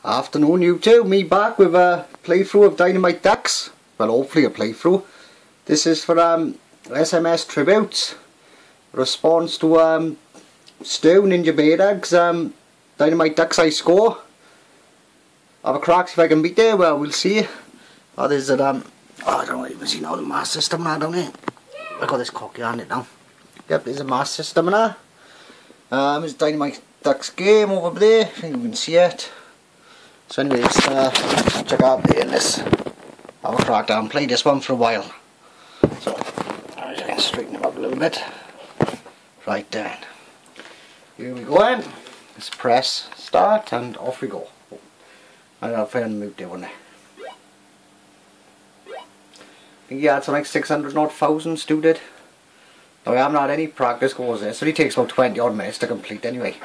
Afternoon YouTube, me back with a playthrough of Dynamite Ducks. Well, hopefully a playthrough. This is for SMS Tributes. Response to Stu, ninjabearhug's Dynamite Ducks I score. Have a crack, see if I can beat there. Well, we'll see. Oh, there's a I don't know, you can see now the mass system now, don't it? I got this cocky on it now. Yep, there's a mass system now. There's Dynamite Ducks game over there, I think you can see it. So anyway, let's check out there and let's have a crack down, play this one for a while. So, I just can straighten him up a little bit. Right then. Here we go then. Let's press start and off we go. I'll find the mute there, wouldn't I? I think he had some like 600 odd thousand, Stu did. Now I haven't had any practice goes there, so it takes about 20 odd minutes to complete anyway.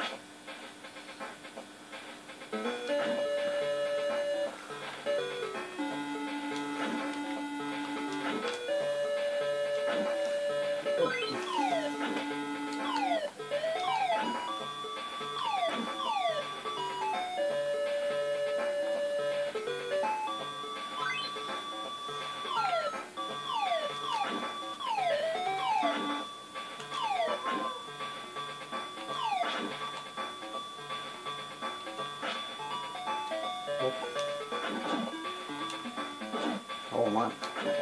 Oh man.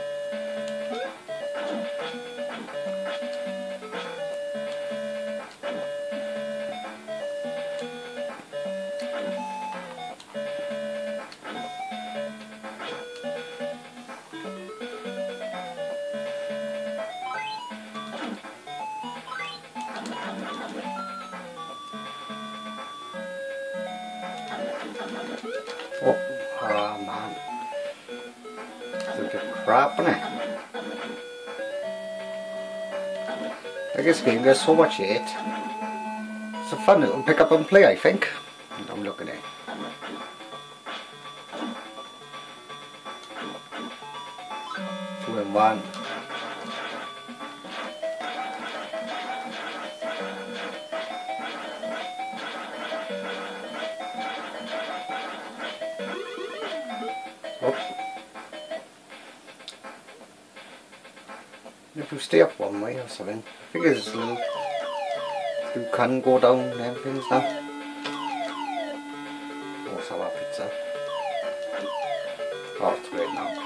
Oh man. Look at crap, innit? I guess game there's so much in it. It's a fun little pick up and play, I think. I'm looking at it. 2 and 1. If you stay up one way or something, I think there's a little, you can go down and everything now. What's our pizza? Oh, it's great now.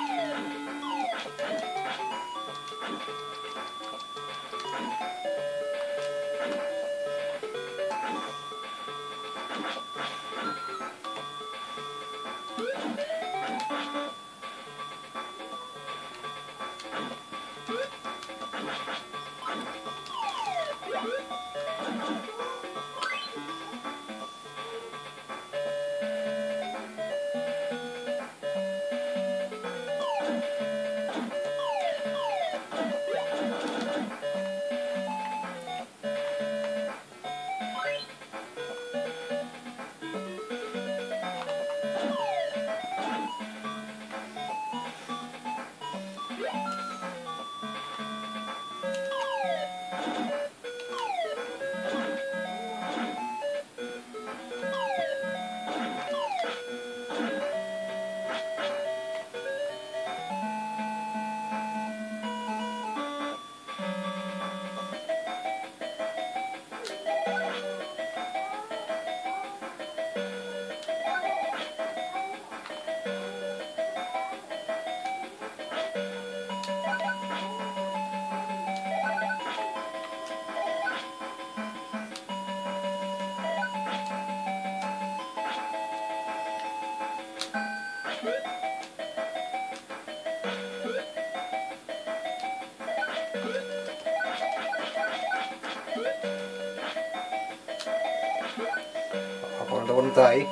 I don't want to die.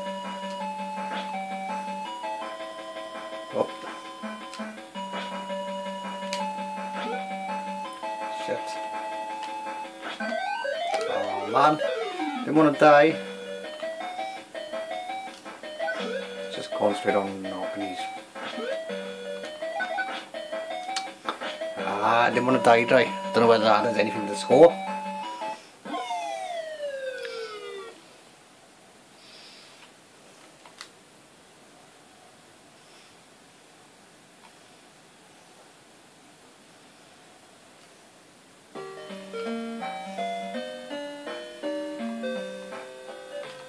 Oh. Shit. Oh man, didn't want to die. Just concentrate on knocking these. I didn't want to die, don't know whether that has anything to score.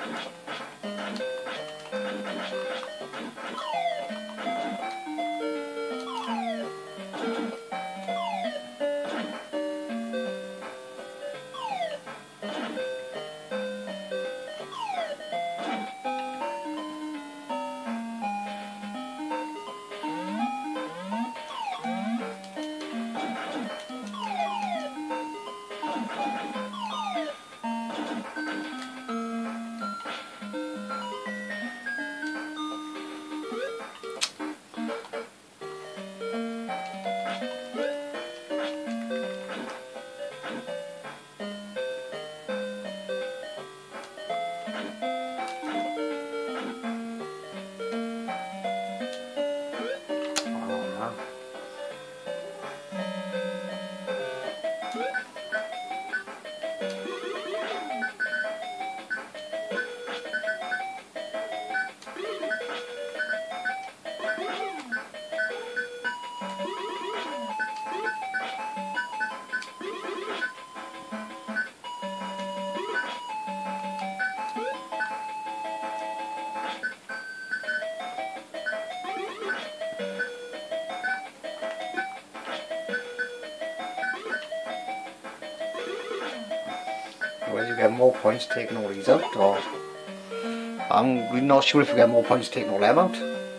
Well, you get more points taking all these out, or I'm really not sure if you get more points taking all them out.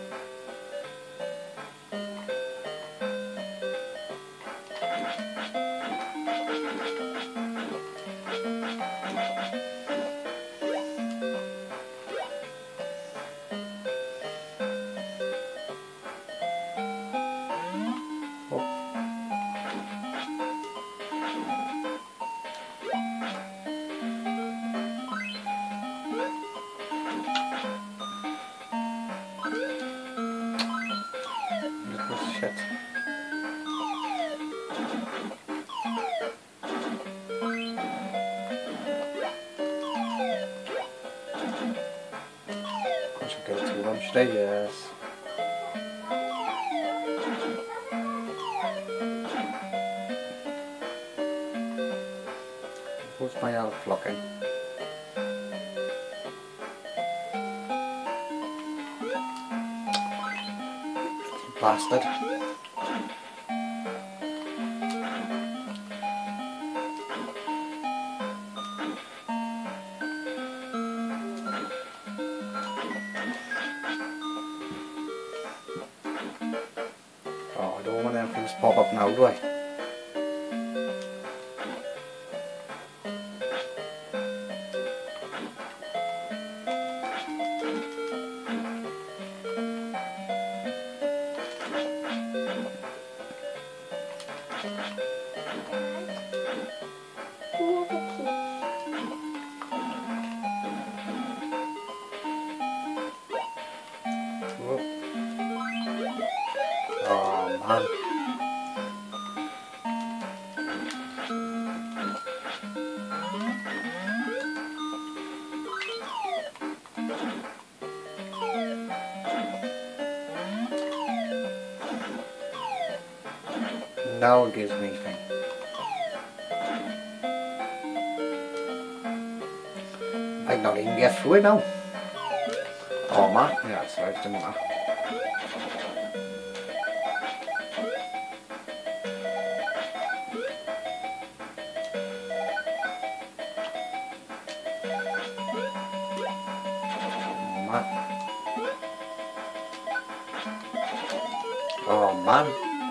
Shit. I should get it to lunch today, yes. What's my out flocking? Bastard. Oh, I don't want them things to pop up now, do I? Oh man. Now it gives me thing. I not even get through it now. Oh man, yeah, that's right, didn't matter. Oh man.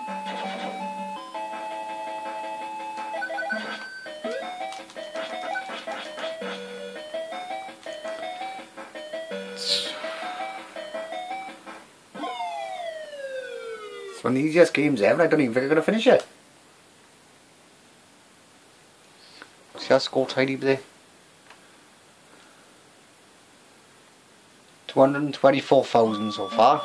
It's one of the easiest games ever. I don't even think I'm going to finish it. See that score tidy there? 224,000 so far.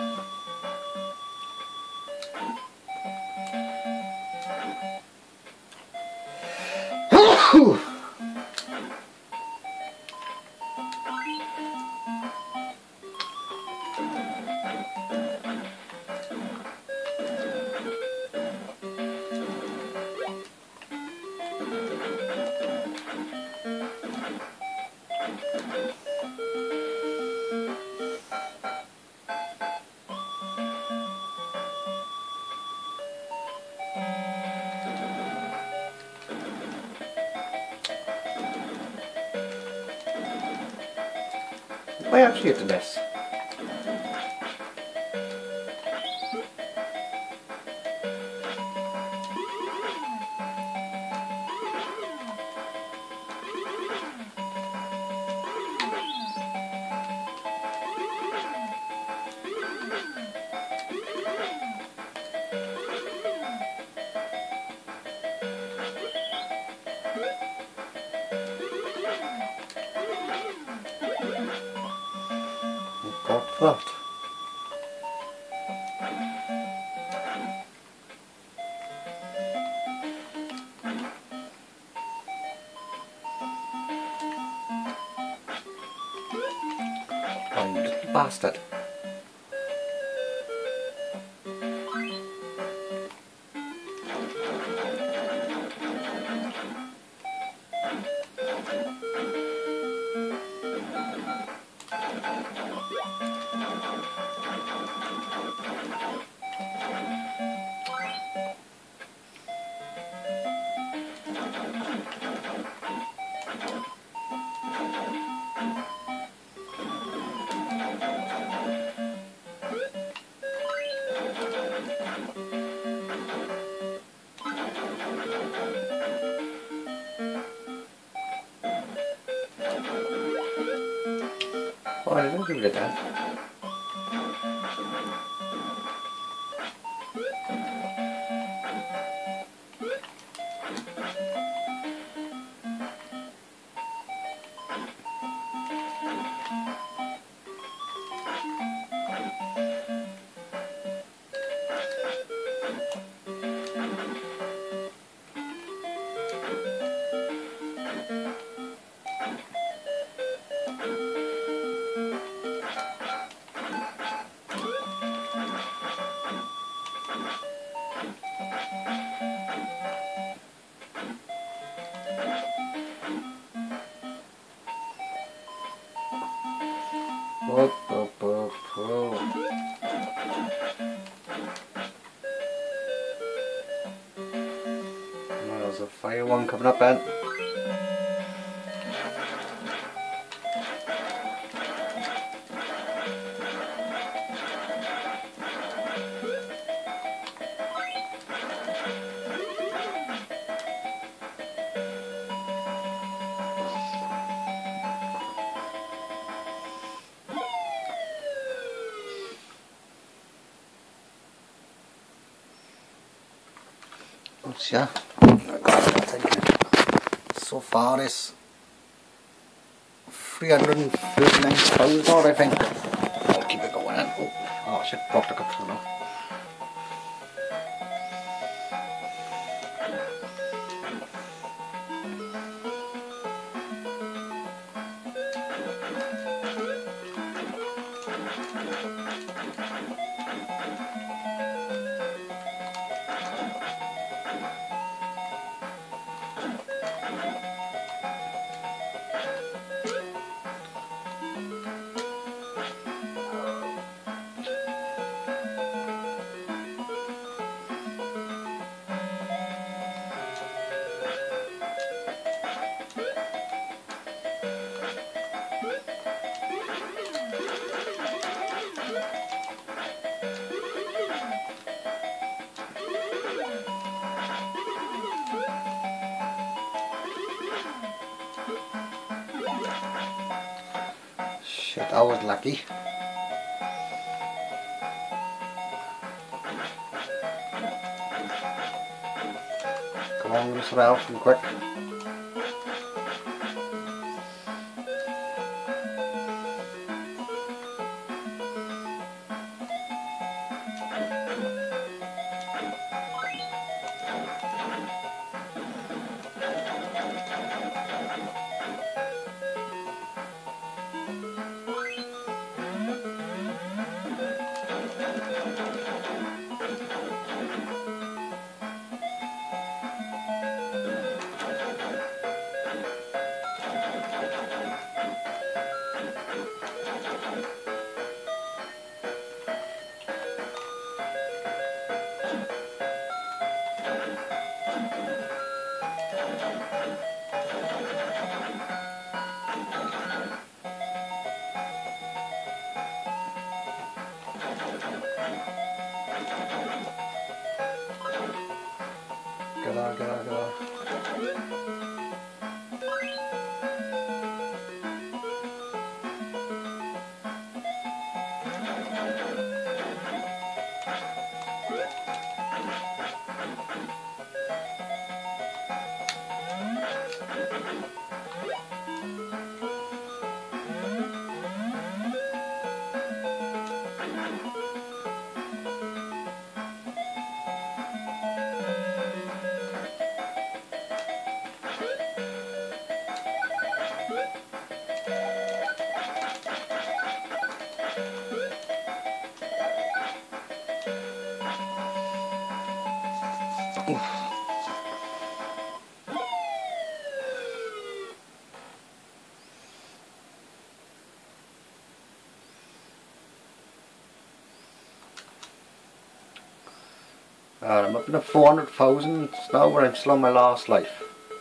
I actually hit the nest? Got that. Oh, you little bastard. Oh, I didn't give it that. Up, up, up, oh. Oh, there's a fire one coming up, Ben. Yeah, so far it's 339,000 odd, I think. I'll keep it going then. Oh shit, dropped the controller. Shit, I was lucky. Come on, give us some help and quick. Go. I'm up in the 400,000 now, but I'm still on my last life.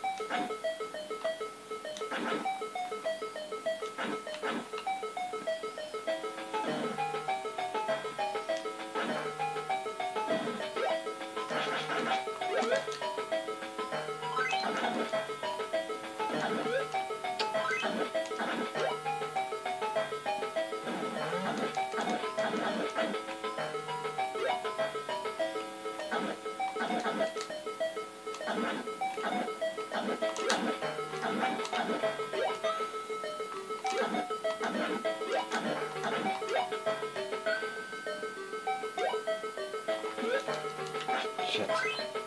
Shit.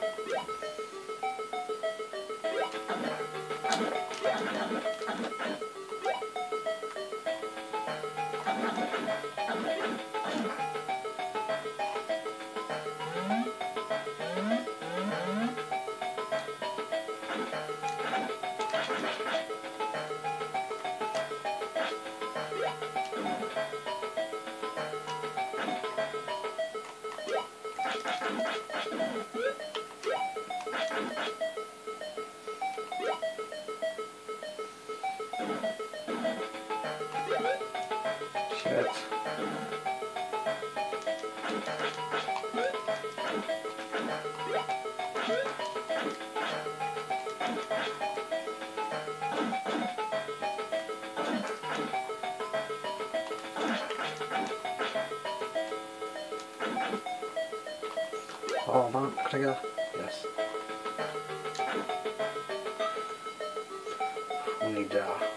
Shit. Oh man, can I get that? Yes. We need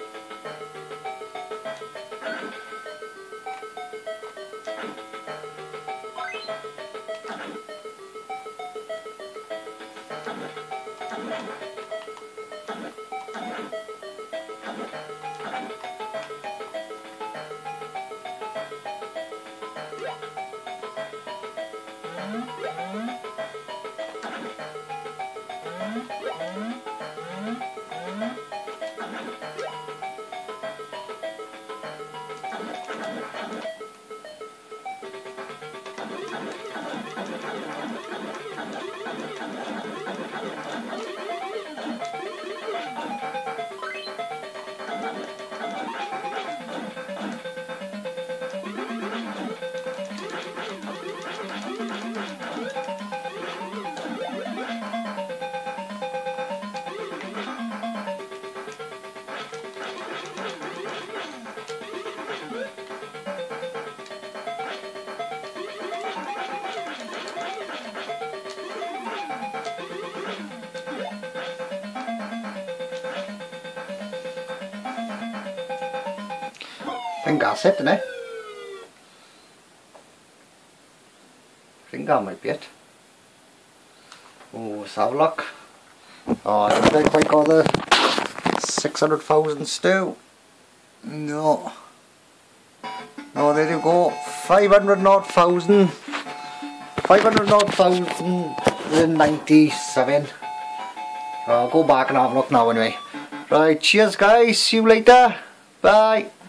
I think that's it, isn't it? I think that might be it. Oh, let's have a look. Oh, I don't think I quite got the 600,000 still. No. No, there you go. 500 odd thousand. 500 odd thousand and 97. I'll go back and have a look now anyway. Right, cheers guys. See you later. Bye.